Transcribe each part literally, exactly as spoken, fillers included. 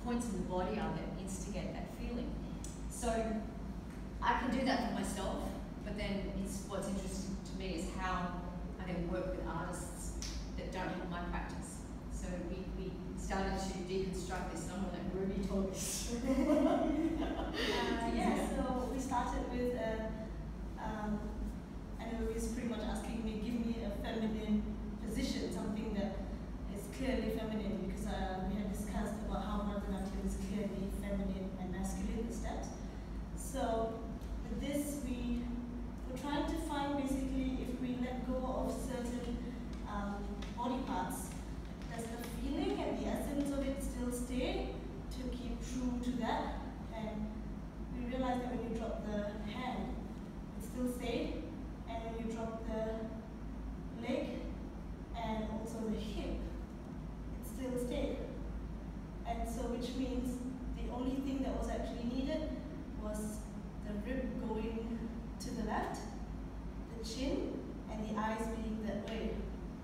points in the body are that instigate that feeling. So I can do that for myself, but then it's, what's interesting to me is how I then work with artists that don't have my practice. So we, we started to deconstruct this, and I'm going to let Ruby talk us. uh, yeah, so we started with, uh, um, and Ruby is pretty much asking me, give me a feminine position, something that is clearly feminine, because uh, we had discussed about how Bharatanatyam is clearly feminine and masculine, the steps. So with this, we were trying to find basically if we let go of certain um, body parts, does the feeling and the essence of it still stay to keep true to that? And we realized that when you drop the hand, it still stayed, and when you drop the leg and also the hip, it still stayed. And so which means the only thing that was actually needed was the rib going to the left, the chin, and the eyes being that way,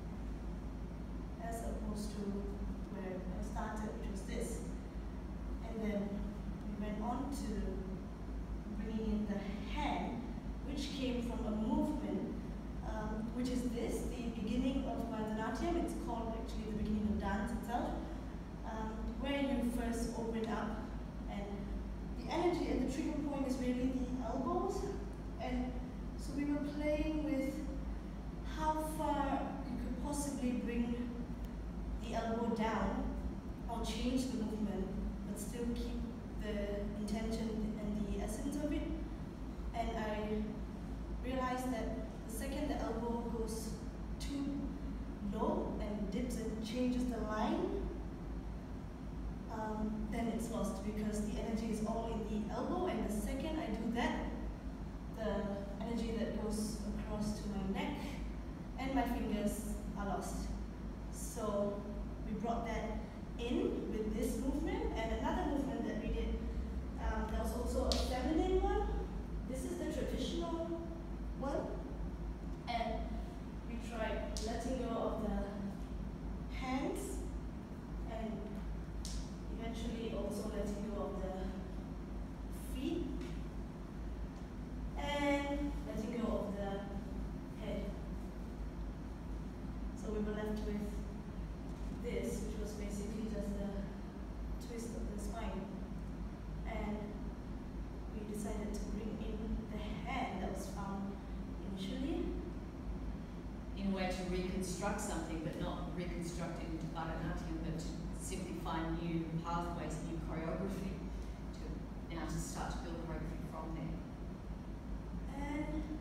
as opposed to where I started, which was this. And then we went on to bringing in the hand, which came from a movement, um, which is this, the beginning of Bharatanatyam. It's called actually the beginning of dance itself, um, where you first open up, and the energy and the trigger point is really the elbows. And so we were playing with how far you could possibly bring the elbow down or change the movement, but still keep the intention and the essence of it. And I realized that the second the elbow goes too low and dips and changes the line, um, then it's lost, because the energy is all in the elbow, and the second I do that, the energy that goes across to my neck and my fingers are lost. So we brought that in with this movement, and another movement that we did, um, that was also a feminine one. This is the traditional one, and we tried letting go of the hands, and eventually also letting go of the feet, and letting go of the head. So we were left with this, which was basically just the twist of the spine. And we decided to bring in the hand that was found initially. In a way to reconstruct something, but not reconstruct it into Bharatanatyam, but to simply find new pathways, new choreography, to now to start to build choreography from there. And